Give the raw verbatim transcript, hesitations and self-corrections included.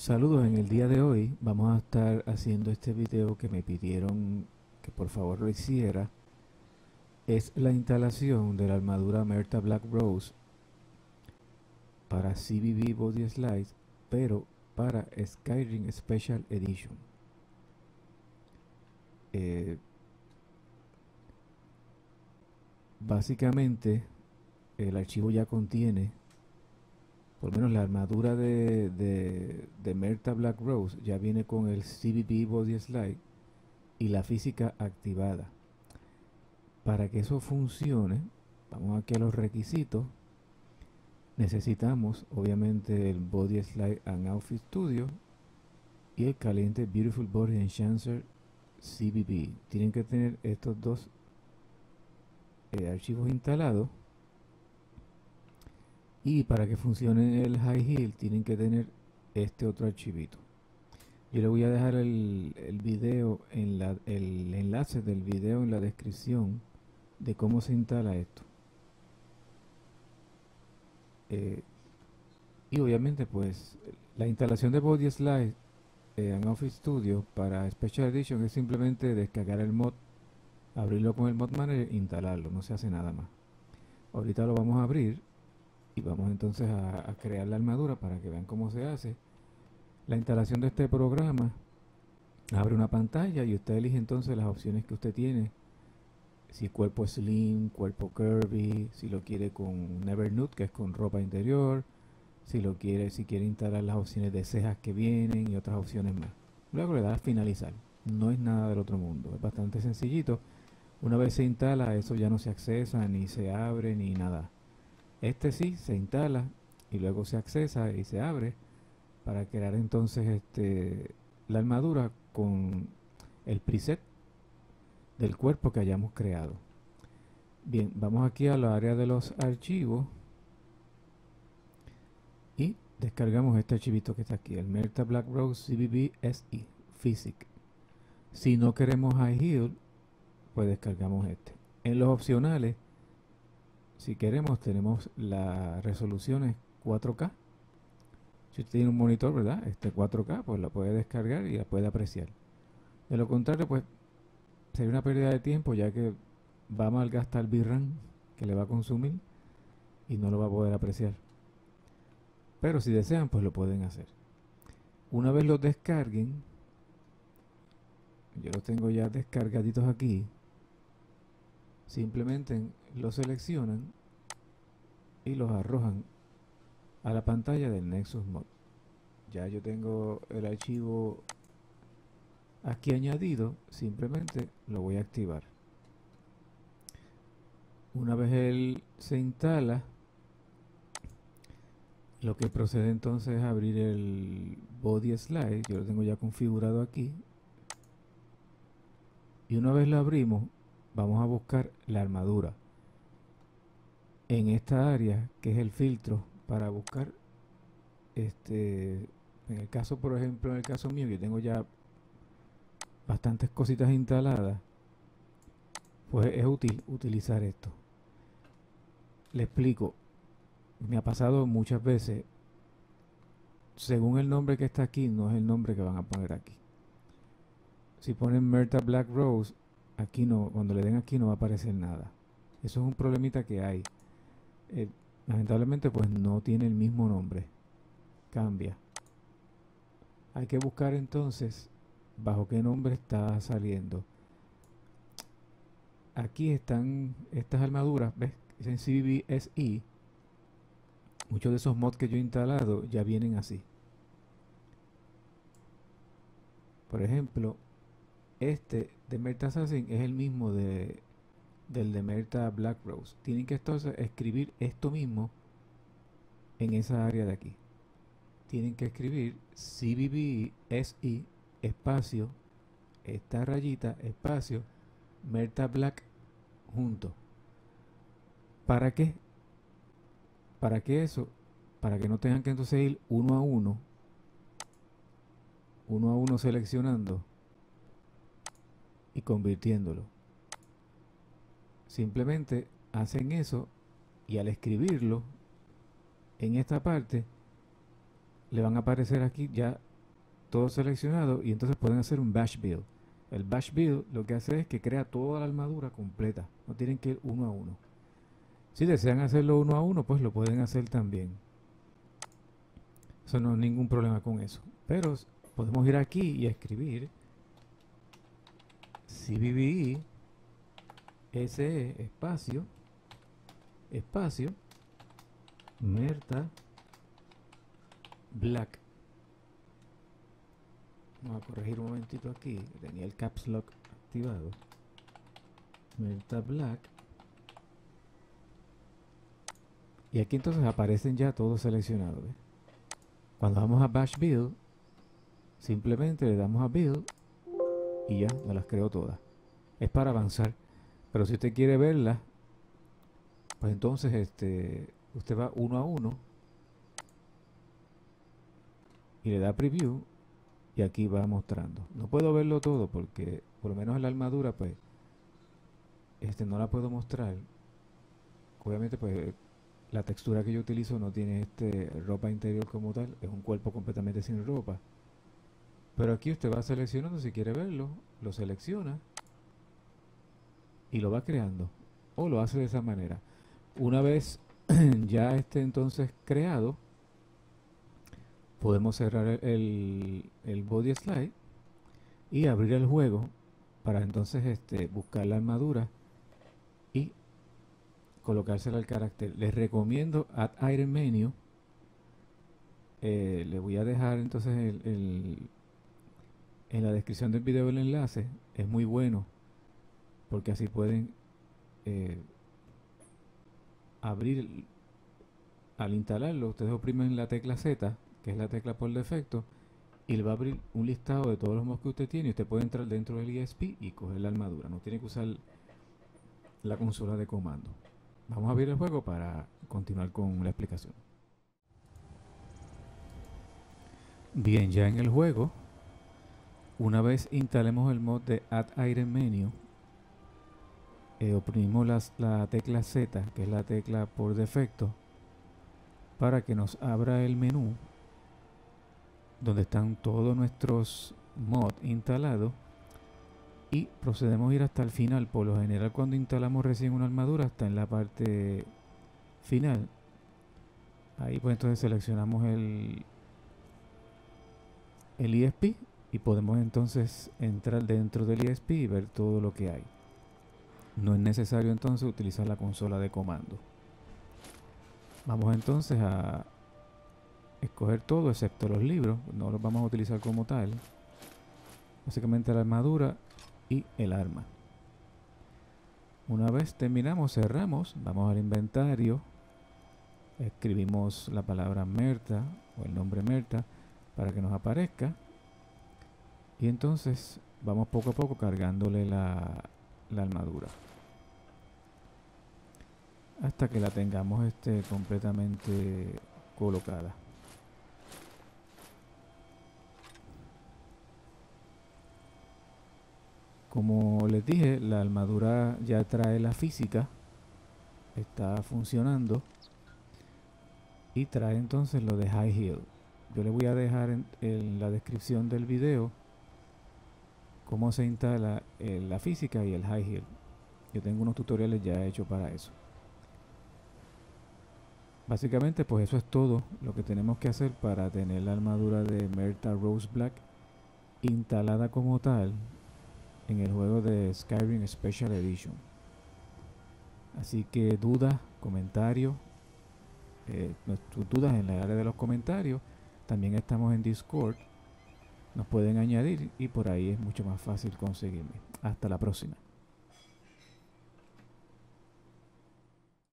Saludos, en el día de hoy vamos a estar haciendo este video que me pidieron que por favor lo hiciera. Es la instalación de la armadura Murta Black Rose para C B B Body Slice, pero para Skyrim Special Edition. Eh, básicamente el archivo ya contiene, por lo menos la armadura de, de, de Murta Black Rose ya viene con el C B B Body Slide y la física activada. Para que eso funcione, vamos aquí a los requisitos. Necesitamos obviamente el Body Slide and Outfit Studio y el caliente Beautiful Body Enhancer C B B. Tienen que tener estos dos eh, archivos instalados. Y para que funcione el High Heel tienen que tener este otro archivito. Yo le voy a dejar el, el video en la, el enlace del video en la descripción de cómo se instala esto. Eh, y obviamente pues la instalación de Body Slide eh, en Office Studio para Special Edition es simplemente descargar el mod, abrirlo con el Mod Manager e instalarlo, no se hace nada más. Ahorita lo vamos a abrir y vamos entonces a, a crear la armadura para que vean cómo se hace. La instalación de este programa abre una pantalla y usted elige entonces las opciones que usted tiene. Si cuerpo slim, cuerpo curvy, si lo quiere con Never Nude, que es con ropa interior, si lo quiere, si quiere instalar las opciones de cejas que vienen y otras opciones más. Luego le da a finalizar. No es nada del otro mundo, es bastante sencillito. Una vez se instala, eso ya no se accesa, ni se abre, ni nada. Este sí se instala y luego se accesa y se abre para crear entonces este la armadura con el preset del cuerpo que hayamos creado. Bien, vamos aquí a la área de los archivos y descargamos este archivito que está aquí, el Murta Black Rose C B B S E Physic. Si no queremos High Heel, pues descargamos este. En los opcionales, si queremos, tenemos las resoluciones cuatro K. Si usted tiene un monitor, ¿verdad? Este cuatro K, pues la puede descargar y la puede apreciar. De lo contrario, pues sería una pérdida de tiempo, ya que va a malgastar V RAM que le va a consumir y no lo va a poder apreciar. Pero si desean, pues lo pueden hacer. Una vez los descarguen, yo los tengo ya descargaditos aquí, simplemente los seleccionan y los arrojan a la pantalla del Nexus Mod. Ya yo tengo el archivo aquí añadido, simplemente lo voy a activar. Una vez él se instala, lo que procede entonces es abrir el Body Slide. Yo lo tengo ya configurado aquí. Y una vez lo abrimos, vamos a buscar la armadura en esta área, que es el filtro, para buscar este en el caso, por ejemplo, en el caso mío, yo tengo ya bastantes cositas instaladas, pues es útil utilizar esto. Le explico, me ha pasado muchas veces, según el nombre que está aquí, no es el nombre que van a poner aquí. Si ponen Murta Black Rose, aquí no, cuando le den aquí no va a aparecer nada. Eso es un problemita que hay. Eh, lamentablemente pues no tiene el mismo nombre, cambia. Hay que buscar entonces bajo qué nombre está saliendo. Aquí están estas armaduras, ¿ves? Es en C B B S E. Muchos de esos mods que yo he instalado ya vienen así. Por ejemplo, este de Murta Assassin es el mismo de, del de Murta Black Rose. Tienen que entonces escribir esto mismo en esa área de aquí. Tienen que escribir C B B S E espacio, esta rayita, espacio, Murta Black junto. ¿Para qué? Para que eso, para que no tengan que entonces ir uno a uno, uno a uno seleccionando y convirtiéndolo. Simplemente hacen eso y al escribirlo en esta parte le van a aparecer aquí ya todo seleccionado y entonces pueden hacer un bash build. El bash build lo que hace es que crea toda la armadura completa, no tienen que ir uno a uno. Si desean hacerlo uno a uno, pues lo pueden hacer también. Eso no hay ningún problema con eso. Pero podemos ir aquí y escribir C V B E S E espacio espacio Merta Black. Vamos a corregir un momentito aquí, tenía el caps lock activado. Merta Black. Y aquí entonces aparecen ya todos seleccionados, ¿ves? Cuando vamos a bash build, simplemente le damos a build y ya me las creo todas. Es para avanzar. Pero si usted quiere verlas, pues entonces este usted va uno a uno y le da preview y aquí va mostrando. No puedo verlo todo porque por lo menos en la armadura pues este no la puedo mostrar. Obviamente pues la textura que yo utilizo no tiene este ropa interior como tal, es un cuerpo completamente sin ropa. Pero aquí usted va seleccionando, si quiere verlo, lo selecciona y lo va creando, o lo hace de esa manera. Una vez ya esté entonces creado, podemos cerrar el, el, el body slide y abrir el juego para entonces este, buscar la armadura y colocársela al carácter. Les recomiendo Add Item Menu. Eh, le voy a dejar entonces el, el, en la descripción del video el enlace. Es muy bueno porque así pueden eh, abrir. Al instalarlo, ustedes oprimen la tecla Z, que es la tecla por defecto, y le va a abrir un listado de todos los mods que usted tiene y usted puede entrar dentro del E S P y coger la armadura. No tiene que usar la consola de comando. Vamos a abrir el juego para continuar con la explicación. Bien, ya en el juego, una vez instalemos el mod de Add Item Menu, eh, oprimimos las, la tecla Z, que es la tecla por defecto, para que nos abra el menú donde están todos nuestros mods instalados y procedemos a ir hasta el final. Por lo general cuando instalamos recién una armadura está en la parte final. Ahí pues entonces seleccionamos el el E S P y podemos entonces entrar dentro del E S P y ver todo lo que hay. No es necesario entonces utilizar la consola de comando. Vamos entonces a escoger todo excepto los libros, no los vamos a utilizar como tal. Básicamente la armadura y el arma. Una vez terminamos, cerramos, vamos al inventario, escribimos la palabra Merta o el nombre Merta para que nos aparezca y entonces vamos poco a poco cargándole la, la armadura hasta que la tengamos este, completamente colocada. Como les dije, la armadura ya trae la física, está funcionando y trae entonces lo de High Heel. Yo les voy a dejar en, en la descripción del video cómo se instala eh, la física y el High Heel. Yo tengo unos tutoriales ya hechos para eso. Básicamente pues eso es todo lo que tenemos que hacer para tener la armadura de Merta Rose Black instalada como tal en el juego de Skyrim Special Edition. Así que dudas, comentarios, eh, tus dudas en la área de los comentarios. También estamos en Discord, nos pueden añadir y por ahí es mucho más fácil conseguirme. Hasta la próxima.